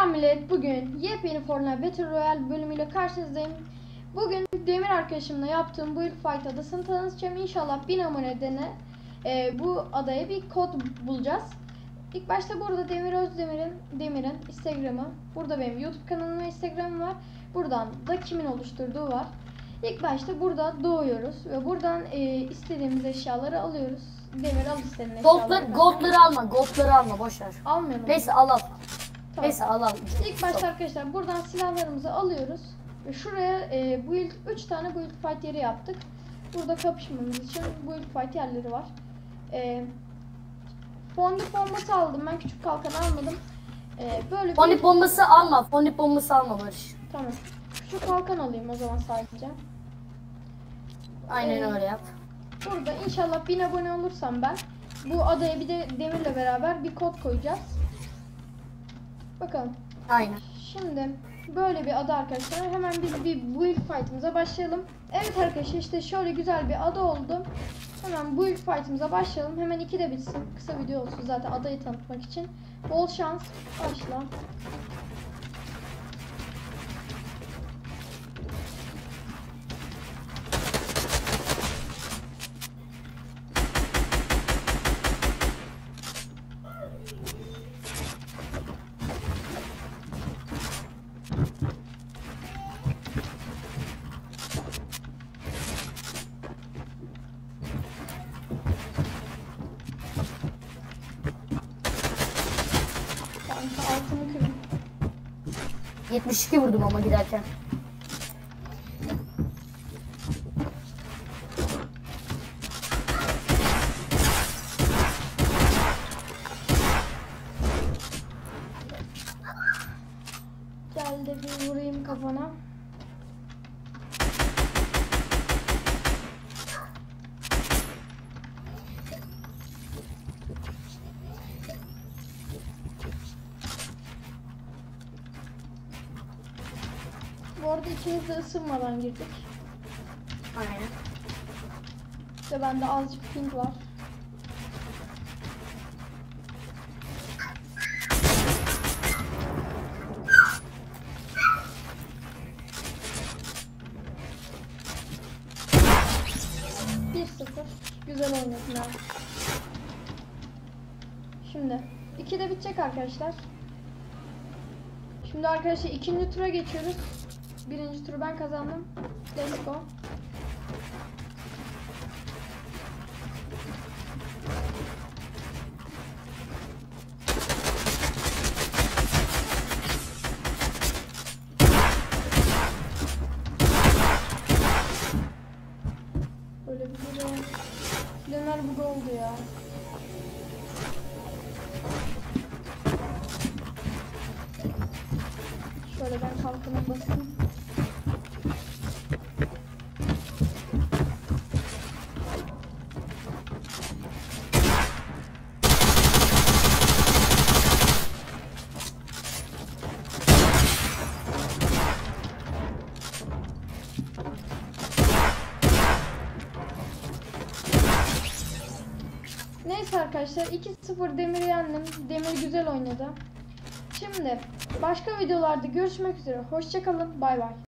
Selam millet, bugün yepyeni Fortnite Battle Royale bölümüyle karşınızdayım. Bugün Demir arkadaşımla yaptığım bu ilk fight adasını tanıtacağım. İnşallah 1000 abonede bu adaya bir kod bulacağız. İlk başta burada Demir Özdemir'in Instagram'ı, burada benim YouTube kanalım ve Instagram'ım var. Buradan da kimin oluşturduğu var. İlk başta burada doğuyoruz ve buradan istediğimiz eşyaları alıyoruz. Demir al istediğin eşyaları. Gold'ları alma, boş ver. Almayalım. Neyse al. Tamam. Neyse al. İlk başta arkadaşlar buradan silahlarımızı alıyoruz ve şuraya build 3 tane build fight yeri yaptık. Burada kapışmamız için build fight yerleri var. Fondip bombası aldım, ben küçük kalkan almadım. Böyle Fondip bombası alma. Fondip bombası alma Barış. Tamam. Küçük kalkan alayım o zaman sadece. Aynen öyle yap. Burada inşallah 1000 abone olursam ben bu adaya bir de Demir'le beraber bir kod koyacağız. Bakalım. Aynen. Şimdi böyle bir ada arkadaşlar. Hemen biz bir build fight'ımıza başlayalım. Evet arkadaşlar, işte şöyle güzel bir ada oldu. Hemen build fight'ımıza başlayalım. Hemen 2 de bitsin. Kısa video olsun zaten adayı tanıtmak için. Bol şans. Başla. Altını kırdım. 72 vurdum ama giderken. Gel de bir vurayım kafana. Bu arada ikimiz de ısınmadan girdik. Aynen. Ve bende azıcık ping var. Güzel oynadın ha. Şimdi 2 de bitecek arkadaşlar. Şimdi arkadaşlar ikinci tura geçiyoruz. Birinci turu ben kazandım. Let's go. Böyle bir Döner bu oldu ya. Şöyle ben kalkana basayım. Neyse arkadaşlar 2-0 Demir'i yendim. Demir güzel oynadı. Şimdi başka videolarda görüşmek üzere. Hoşça kalın. Bay bay.